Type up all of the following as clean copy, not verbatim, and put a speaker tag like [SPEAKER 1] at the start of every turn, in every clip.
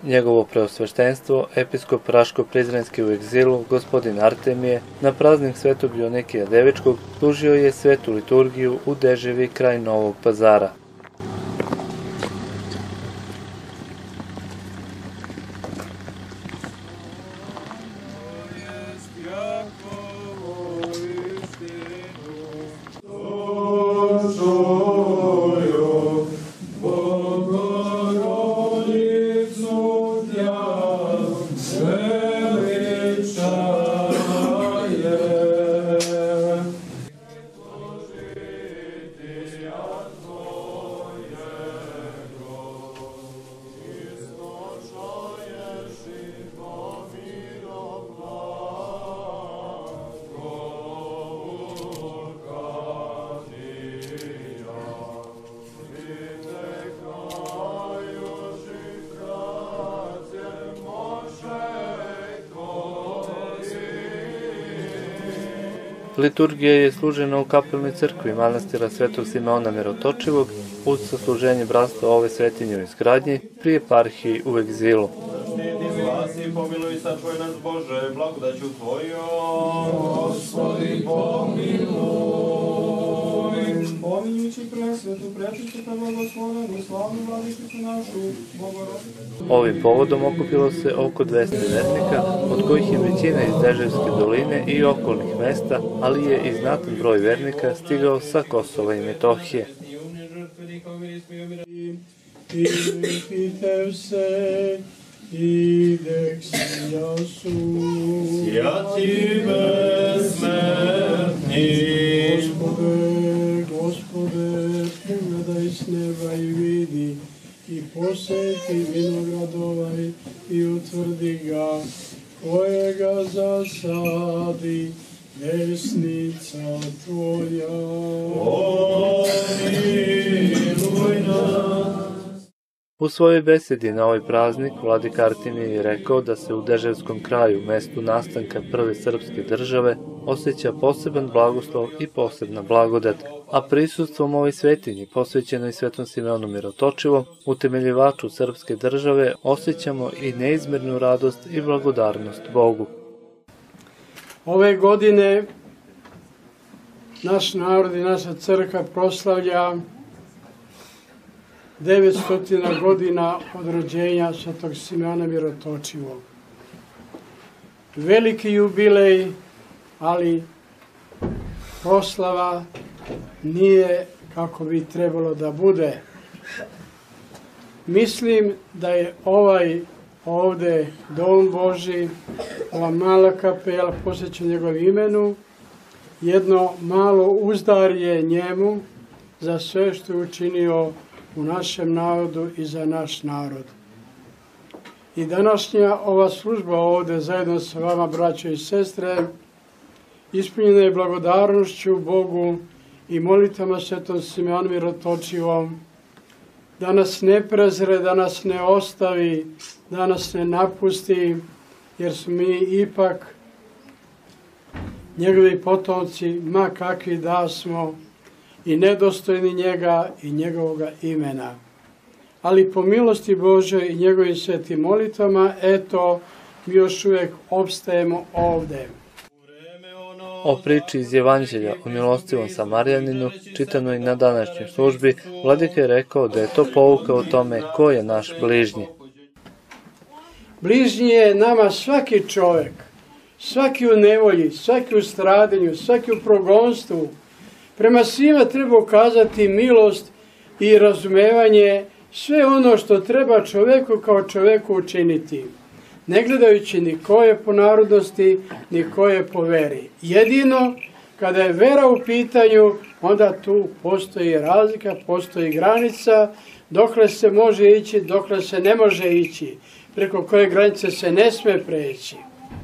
[SPEAKER 1] Njegovo preosveštenstvo, episkop Raško-Prizrenski u egzilu, gospodin Artemije, na praznik Svetog Joanikija Devičkog služio je svetu liturgiju u Deževi kraj Novog Pazara. Liturgija je služena u kapelnoj crkvi manastira Svetog Simeona Mirotočivog uz sasluženje bratstva ove svetinje u izgradnji pri eparhiji u egzilu.
[SPEAKER 2] Pomiluj, sačuvaj nas Bože, blagodaću Tvojom. Gospodi, pomiluj. Pominjući presvetu, prečistu te blagoslovenu, slavnu vladičicu našu, Bogorodicu.
[SPEAKER 1] Ovim povodom okupilo se oko 200 vernika, od kojih je većina iz Deževske doline i okolnih mesta, ali je i znatan broj vernika stigao sa Kosova i Metohije.
[SPEAKER 2] Sjati besmrtni.
[SPEAKER 3] Gospode, pogledaj s neba i vidi, i posjeti vinograd ovaj i utvrdi ga, kojega zasadi desnica Tvoja.
[SPEAKER 2] Pomiluj nas.
[SPEAKER 1] U svojoj besedi na ovaj praznik vladika Artemije je rekao da se u Deževskom kraju, mestu nastanka prve srpske države, osjeća poseban blagoslov i posebna blagodat, a prisustvom ovoj svetinji, posvećenoj Svetom Simeonu Mirotočivom, utemeljivaču srpske države, osjećamo i neizmernu radost i blagodarnost Bogu.
[SPEAKER 3] Ove godine naš narod i naša crkva proslavlja 900 godina od rođenja Svetog Simeona Mirotočivog. Veliki jubilej, ali proslava nije kako bi trebalo da bude. Mislim da je ovaj ovde Dom Božji, ova mala kapela posvećena njegovom imenu, jedno malo uzdarje njemu za sve što je učinio u našem narodu i za naš narod. I današnja ova služba ovde zajedno sa vama, braćo i sestre, ispunjena je blagodarnošću Bogu i molitvama Svetom Simeonu Mirotočivom, da nas ne prezre, da nas ne ostavi, da nas ne napusti, jer smo mi ipak njegovi potomci, ma kakvi da smo, i nedostojni njega i njegovoga imena. Ali po milosti Božoj i njegovim svetim molitvama, eto, mi još uvijek opstajemo ovde.
[SPEAKER 1] O priči iz Evanđelja o milostivom Samarjaninu, čitanoj na današnjoj službi, vladika je rekao da je to pouka o tome ko je naš bližnji.
[SPEAKER 3] Bližnji je nama svaki čovjek, svaki u nevolji, svaki u stradanju, svaki u progonstvu. Prema svima treba ukazati milost i razumevanje, sve ono što treba čovjeku kao čovjeku učiniti, ne gledajući ni ko je po narodnosti, ni ko je po veri. Jedino, kada je vera u pitanju, onda tu postoji razlika, postoji granica, dokle se može ići, dokle se ne može ići, preko koje granice se ne sme preći.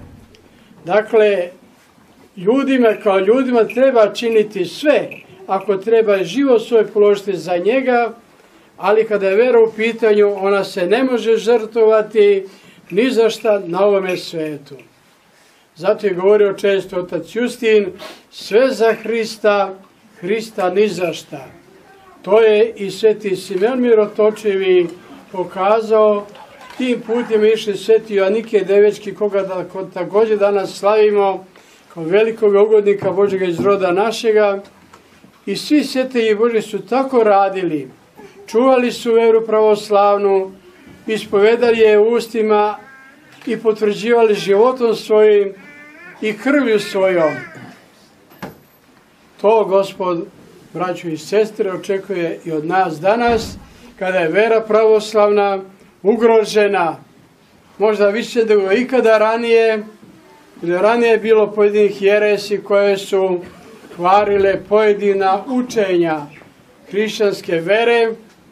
[SPEAKER 3] Dakle, ljudima kao ljudima treba činiti sve, ako treba život svoj položiti za njega, ali kada je vera u pitanju, ona se ne može žrtvovati ni za šta na ovome svetu. Zato je govorio često otac Justin, sve za Hrista, Hrista ni za šta. To je i sveti Simeon Mirotočivi pokazao tim putem išli sveti Joanike Devečki, koga također danas slavimo kao velikog ugodnika Božjega iz roda našega. I svi sveti Božji su tako radili, čuvali su veru pravoslavnu, ispovedali je ustima i potvrđivali životom svojim i krvlju svojom. To Gospod, braćo i sestre, očekuje i od nas danas, kada je vera pravoslavna ugrožena, možda više nego ikada ranije, jer ranije je bilo pojedinih jeresi koje su kvarile pojedina učenja hrišćanske vere,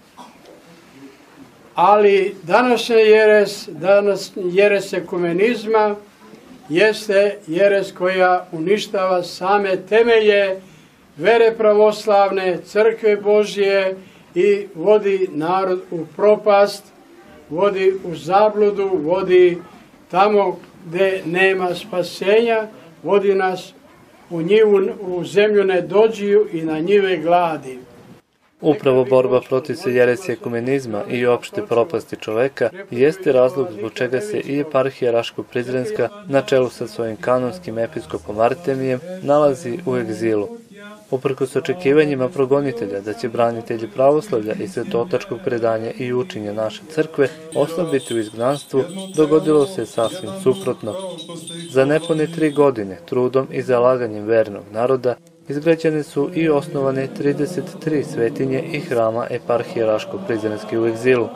[SPEAKER 3] ali današnja jeres ekumenizma jeste jeres koja uništava same temelje vere pravoslavne, crkve Božje i vodi narod u propast, vodi u zabludu, vodi tamo gdje nema spasenja, vodi nas u zemlju nedođiju i na njive gladi.
[SPEAKER 1] Upravo borba protiv jeresije ekumenizma i opšte propasti čoveka jeste razlog zbog čega se i eparhija Raško-Prizrenska na čelu sa svojim kanonskim episkopom Artemijem nalazi u egzilu. Uprkos očekivanjima progonitelja da će branitelji pravoslavlja i svetotačkog predanja i učenja naše crkve oslabiti u izgnanstvu, dogodilo se sasvim suprotno. Za nepune 3 godine, trudom i zalaganjem vernog naroda, izgrađene su i osnovane 33 svetinje i hrama eparhije Raško-Prizrenske u egzilu.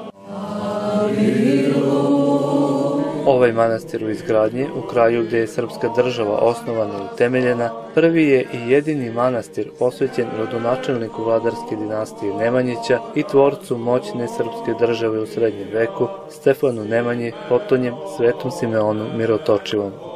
[SPEAKER 1] Ovaj manastir u izgradnji, u kraju gdje je srpska država osnovana i utemeljena, prvi je i jedini manastir posvećen rodonačelniku vladarske dinastije Nemanjića i tvorcu moćne srpske države u srednjem veku, Stefanu Nemanji, potonjem Svetom Simeonu Mirotočivom.